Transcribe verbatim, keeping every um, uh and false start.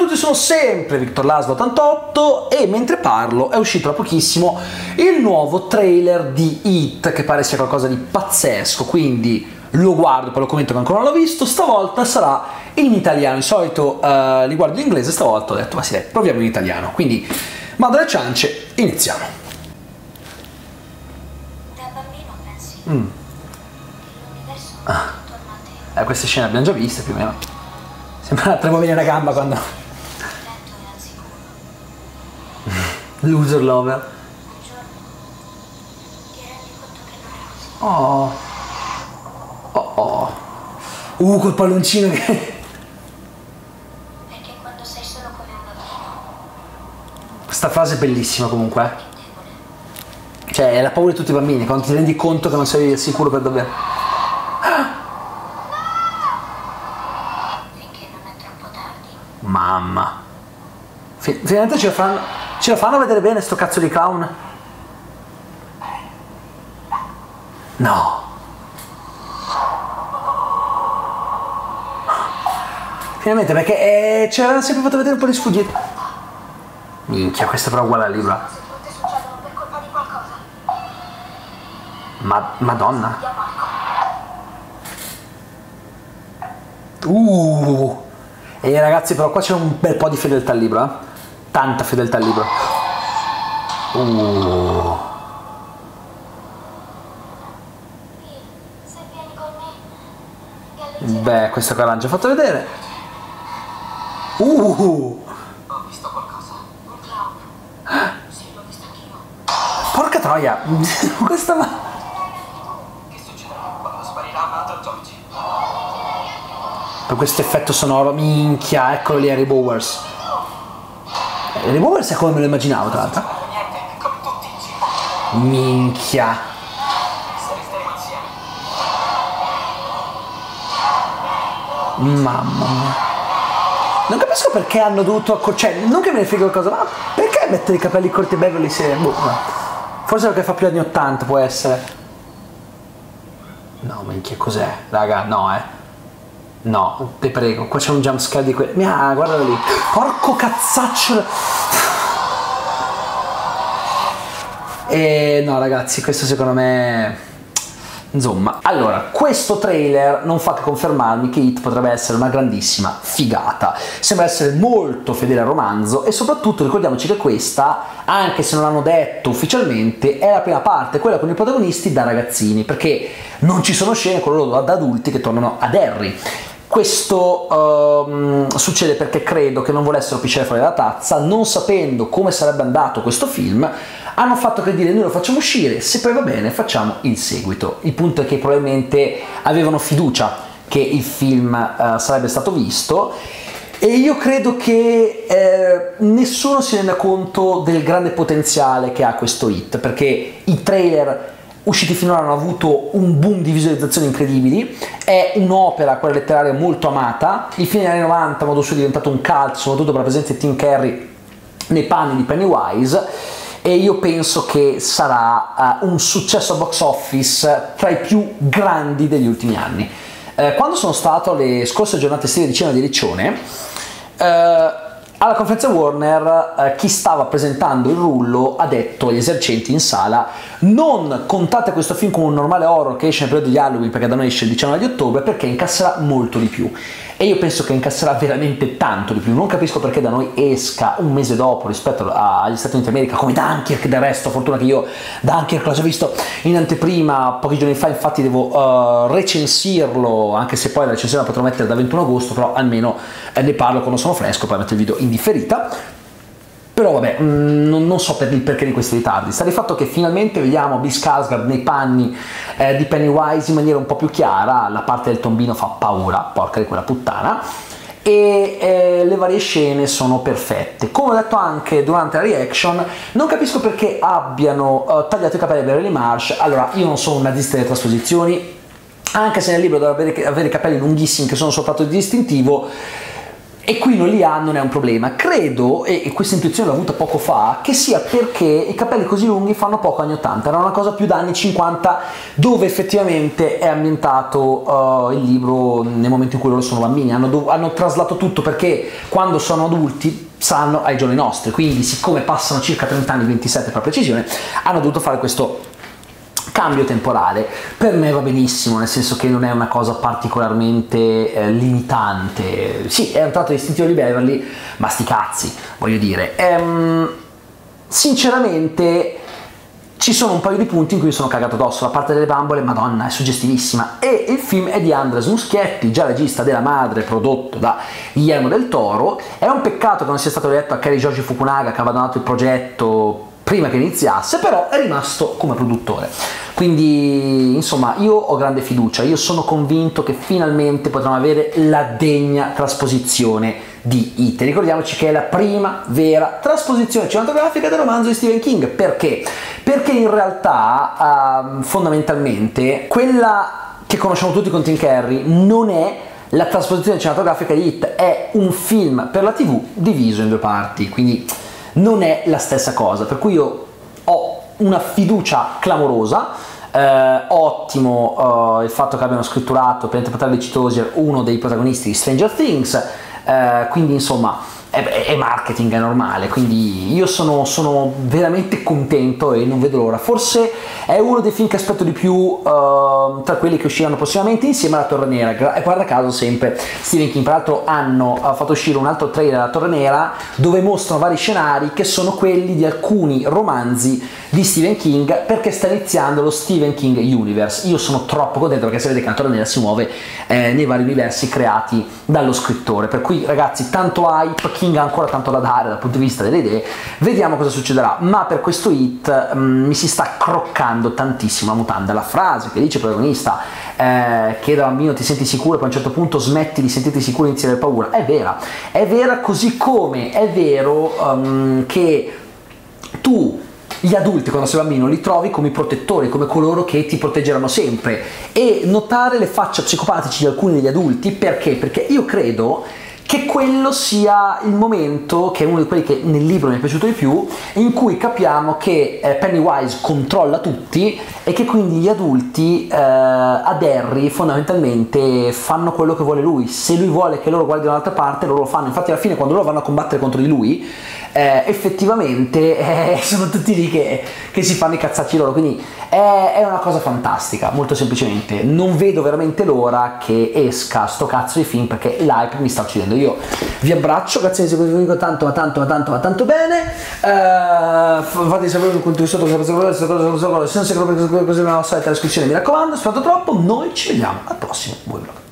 tutti, sono sempre Victor Laszlo ottantotto e mentre parlo è uscito da pochissimo il nuovo trailer di It, che pare sia qualcosa di pazzesco, quindi lo guardo, poi lo commento che ancora non l'ho visto. Stavolta sarà in italiano, di solito uh, li guardo in inglese, stavolta ho detto ma sì dai, proviamo in italiano, quindi mando le ciance, iniziamo. Da bambino pensi Mm. che l'universo è Ah. attorno a te, Eh, queste scene abbiamo già viste più o meno. Sembra tremo venire una gamba quando... lento e al sicuro. Loser lover. Un giorno ti rendi conto che non è così. Oh. Oh oh. Uh, quel palloncino che... Perché quando sei solo come un bambino, Questa frase è bellissima comunque. è eh. debole. Cioè, è la paura di tutti i bambini, quando ti rendi conto che non sei sicuro per davvero. Finché non è troppo tardi. Mamma. Fi- finalmente ce lo fanno... Ce lo fanno vedere bene sto cazzo di clown? No. Finalmente, perché eh, ce l'hanno sempre fatto vedere un po' di sfuggita. Minchia, questa però è uguale al libro. Se tutte succedono per colpa di qualcosa, Ma, Madonna. diabolico. Uh. E ragazzi, però qua c'è un bel po' di fedeltà al libro, eh? Tanta fedeltà al libro. Uh. Se vieni con me, galleggerò. Beh, questo che l'hanno già fatto vedere. Uh. Ho visto qualcosa. Un clown. Sì, l'ho visto anch'io. Porca troia. Questa va... Che succederà quando sparirà Mother Georgie? Per questo effetto sonoro, minchia, eccolo lì Harry Bowers. Harry Bowers è come me lo immaginavo, tra l'altro. Non niente, come tutti insieme. Minchia. Se resteremo insieme. Mamma mia. Non capisco perché hanno dovuto accorciare, non che me ne frega qualcosa, ma perché mettere i capelli corti a Beverly se... Boh, no. Forse perché fa più anni ottanta, può essere. No, minchia, cos'è? Raga, no, eh. No, ti prego, qua c'è un jumpscare di quelli. Mia, guardalo lì. Porco cazzaccio. E no, ragazzi, questo secondo me... Insomma, allora, questo trailer non fa che confermarmi che It potrebbe essere una grandissima figata. Sembra essere molto fedele al romanzo e soprattutto ricordiamoci che questa, anche se non l'hanno detto ufficialmente, è la prima parte, quella con i protagonisti da ragazzini, perché non ci sono scene con loro da adulti che tornano ad Harry. Questo um, succede perché credo che non volessero pisciare fuori la tazza, non sapendo come sarebbe andato questo film, hanno fatto che dire noi lo facciamo uscire, se poi va bene facciamo il seguito. Il punto è che probabilmente avevano fiducia che il film uh, sarebbe stato visto e io credo che eh, nessuno si renda conto del grande potenziale che ha questo It, perché i trailer usciti finora hanno avuto un boom di visualizzazioni incredibili, è un'opera, quella letteraria, molto amata, il film degli anni novanta a modo suo è diventato un cult, soprattutto per la presenza di Tim Curry nei panni di Pennywise, e io penso che sarà uh, un successo al box office tra i più grandi degli ultimi anni. Uh, quando sono stato alle scorse giornate estive di Cinema di Riccione, uh, alla conferenza Warner eh, chi stava presentando il rullo ha detto agli esercenti in sala: non contate questo film come un normale horror che esce nel periodo di Halloween, perché da noi esce il diciannove di ottobre, perché incasserà molto di più. E io penso che incasserà veramente tanto di più. Non capisco perché da noi esca un mese dopo rispetto agli Stati Uniti d'America, come Dunkirk. Del resto, fortuna che io Dunkirk l'ho già visto in anteprima pochi giorni fa, infatti devo uh, recensirlo, anche se poi la recensione la potrò mettere da ventuno agosto, però almeno eh, ne parlo quando sono fresco, poi metto il video in differita. Però vabbè, mh, non, non so per il perché di questi ritardi. Sta di fatto che finalmente vediamo Bill Skarsgård nei panni eh, di Pennywise in maniera un po' più chiara, la parte del tombino fa paura, porca di quella puttana, e eh, le varie scene sono perfette. Come ho detto anche durante la reaction, non capisco perché abbiano uh, tagliato i capelli a Beverly Marsh. Allora, io non sono un nazista delle trasposizioni, anche se nel libro dovrebbe avere, avere i capelli lunghissimi che sono soltanto di distintivo. e qui non li ha, non è un problema. Credo, e questa intuizione l'ho avuta poco fa, che sia perché i capelli così lunghi fanno poco anni ottanta, era una cosa più da anni cinquanta, dove effettivamente è ambientato uh, il libro nel momento in cui loro sono bambini, hanno, hanno traslato tutto, perché quando sono adulti saranno ai giorni nostri, quindi siccome passano circa trenta anni, ventisette per precisione, hanno dovuto fare questo cambio temporale. Per me va benissimo, nel senso che non è una cosa particolarmente eh, limitante. Sì, è un tratto distintivo di Beverly, ma sti cazzi, voglio dire. Ehm, sinceramente ci sono un paio di punti in cui mi sono cagato addosso. La parte delle bambole, madonna, è suggestivissima, e il film è di Andres Muschietti, già regista della Madre, prodotto da Guillermo del Toro. È un peccato che non sia stato detto a Cary Joji Fukunaga, che ha abbandonato il progetto prima che iniziasse, però è rimasto come produttore. Quindi insomma io ho grande fiducia, io sono convinto che finalmente potremo avere la degna trasposizione di It. Ricordiamoci che è la prima vera trasposizione cinematografica del romanzo di Stephen King. Perché? Perché in realtà uh, fondamentalmente quella che conosciamo tutti con Tim Curry non è la trasposizione cinematografica di It, è un film per la tivù diviso in due parti, quindi non è la stessa cosa, per cui io ho una fiducia clamorosa. Eh, ottimo eh, il fatto che abbiano scritturato per interpretare Lecce Tozier uno dei protagonisti di Stranger Things, eh, quindi insomma è, è marketing, è normale, quindi io sono, sono veramente contento e non vedo l'ora. Forse è uno dei film che aspetto di più eh, tra quelli che usciranno prossimamente, insieme alla Torre Nera, e guarda caso sempre Stephen King. Peraltro hanno uh, fatto uscire un altro trailer della Torre Nera dove mostrano vari scenari che sono quelli di alcuni romanzi di Stephen King, perché sta iniziando lo Stephen King Universe. Io sono troppo contento perché si vede che la Torre Nera si muove eh, nei vari universi creati dallo scrittore, per cui ragazzi tanto hype, King ha ancora tanto da dare dal punto di vista delle idee, vediamo cosa succederà. Ma per questo It mh, mi si sta croccando tantissimo la mutanda. La frase che dice il protagonista eh, che da bambino ti senti sicuro e poi a un certo punto smetti di sentirti sicuro e inizi a avere paura, è vera, è vera, così come è vero um, che tu gli adulti quando sei bambino li trovi come i protettori, come coloro che ti proteggeranno sempre, e notare le facce psicopatici di alcuni degli adulti, perché? Perché io credo che quello sia il momento, che è uno di quelli che nel libro mi è piaciuto di più, in cui capiamo che eh, Pennywise controlla tutti e che quindi gli adulti eh, ad Harry fondamentalmente fanno quello che vuole lui. Se lui vuole che loro guardino dall'altra parte, loro lo fanno. Infatti alla fine quando loro vanno a combattere contro di lui, eh, effettivamente eh, sono tutti lì che, che si fanno i cazzacci loro, quindi è, è una cosa fantastica, molto semplicemente. Non vedo veramente l'ora che esca sto cazzo di film, perché l'hype mi sta uccidendo. Io vi abbraccio, grazie di seguirmi tanto ma tanto ma tanto ma tanto bene, uh, fate sapere un conto di sotto cosa se non si così nella solita descrizione, mi raccomando, spero troppo. Noi ci vediamo al prossimo buon vlog.